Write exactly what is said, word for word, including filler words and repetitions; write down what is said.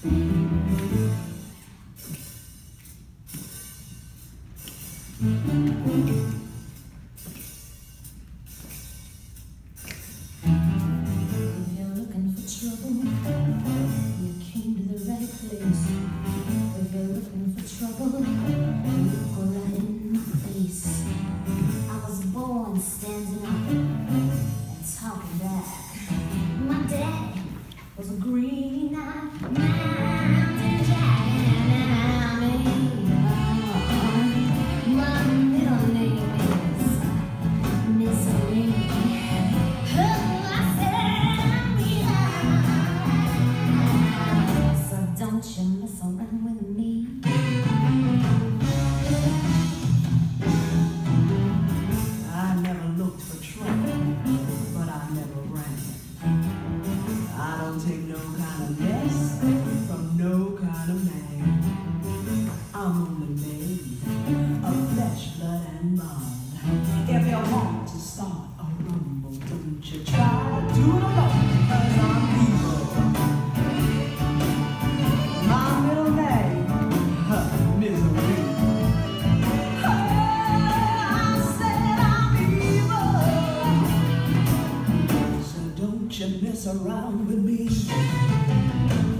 Standing up and talking back. My dad was a green-eyed mountain jack, and I mean, uh, my middle name is Misery. Oh, I said, so don't you mess around with me. Take no kind of mess from no kind of man. I'm only made of flesh, blood, and bone. If you want to start a rumble, don't you try to do it alone, cause I'm evil. My middle name, huh, Misery. Oh, I said I'm evil. So don't you mess around with me.